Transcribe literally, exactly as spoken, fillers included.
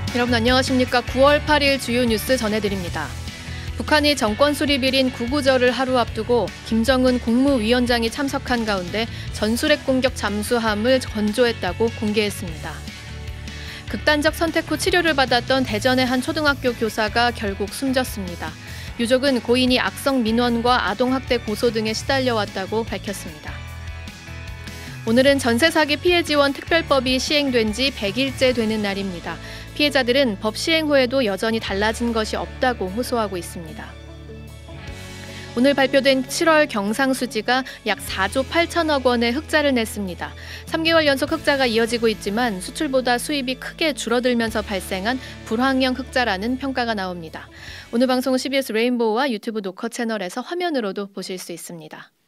여러분 안녕하십니까. 구월 팔일 주요 뉴스 전해드립니다. 북한이 정권 수립일인 구구절을 하루 앞두고 김정은 국무위원장이 참석한 가운데 전술핵 공격 잠수함을 건조했다고 공개했습니다. 극단적 선택 후 치료를 받았던 대전의 한 초등학교 교사가 결국 숨졌습니다. 유족은 고인이 악성 민원과 아동학대 고소 등에 시달려왔다고 밝혔습니다. 오늘은 전세 사기 피해 지원 특별법이 시행된 지 백일째 되는 날입니다. 피해자들은 법 시행 후에도 여전히 달라진 것이 없다고 호소하고 있습니다. 오늘 발표된 칠월 경상수지가 약 사조 팔천억 원의 흑자를 냈습니다. 삼 개월 연속 흑자가 이어지고 있지만 수출보다 수입이 크게 줄어들면서 발생한 불황형 흑자라는 평가가 나옵니다. 오늘 방송은 씨비에스 레인보우와 유튜브 노커 채널에서 화면으로도 보실 수 있습니다.